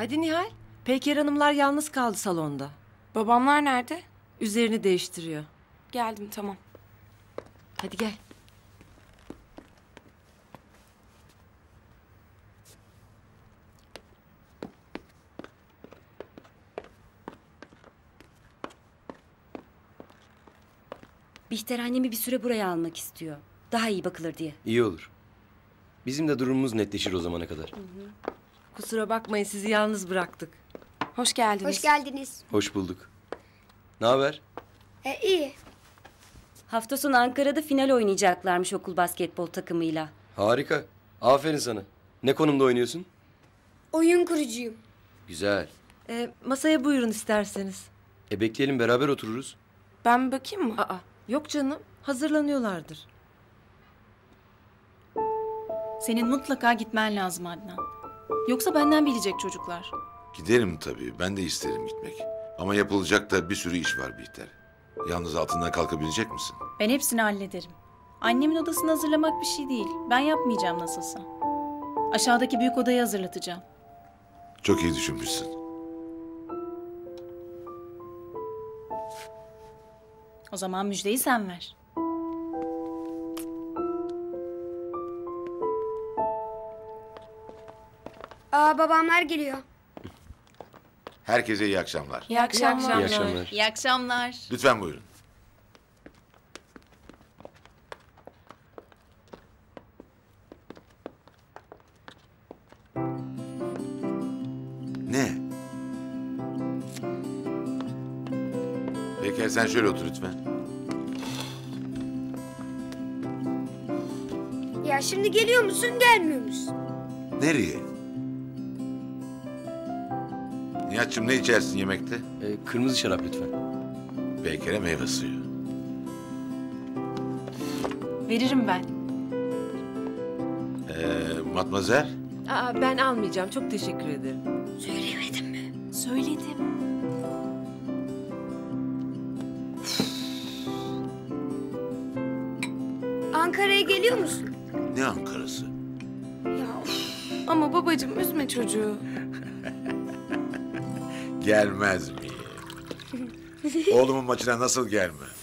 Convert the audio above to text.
Hadi Nihal. Peyker Hanımlar yalnız kaldı salonda. Babamlar nerede? Üzerini değiştiriyor. Geldim, tamam. Hadi gel. Bihter annemi bir süre buraya almak istiyor. Daha iyi bakılır diye. İyi olur. Bizim de durumumuz netleşir o zamana kadar. Kusura bakmayın sizi yalnız bıraktık. Hoş geldiniz. Hoş geldiniz. Hoş bulduk. Ne haber? İyi. Hafta sonu Ankara'da final oynayacaklarmış okul basketbol takımıyla. Harika. Aferin sana. Ne konumda oynuyorsun? Oyun kurucuyum. Güzel. Masaya buyurun isterseniz. Bekleyelim, beraber otururuz. Ben bir bakayım mı? Aa, yok canım. Hazırlanıyorlardır. Senin mutlaka gitmen lazım Adnan. Yoksa benden bilecek çocuklar. Giderim tabii. Ben de isterim gitmek. Ama yapılacak da bir sürü iş var Bihter. Yalnız altından kalkabilecek misin? Ben hepsini hallederim. Annemin odasını hazırlamak bir şey değil. Ben yapmayacağım nasılsa. Aşağıdaki büyük odayı hazırlatacağım. Çok iyi düşünmüşsün. O zaman müjdeyi sen ver. Babamlar geliyor. Herkese iyi akşamlar. İyi akşamlar. İyi akşamlar. İyi akşamlar. Lütfen buyurun. Ne? Peki sen şöyle otur lütfen. Ya şimdi geliyor musun, gelmiyor musun? Nereye? Nihat'cığım ne içersin yemekte? Kırmızı şarap lütfen. Beykere meyve suyu. Veririm ben. Matmazel? Aa, ben almayacağım. Çok teşekkür ederim. Söyledim. Ankara'ya geliyor musun? Ne Ankara'sı? Ya Ama babacığım üzme çocuğu. Gelmez mi? Oğlumun maçına nasıl gelme?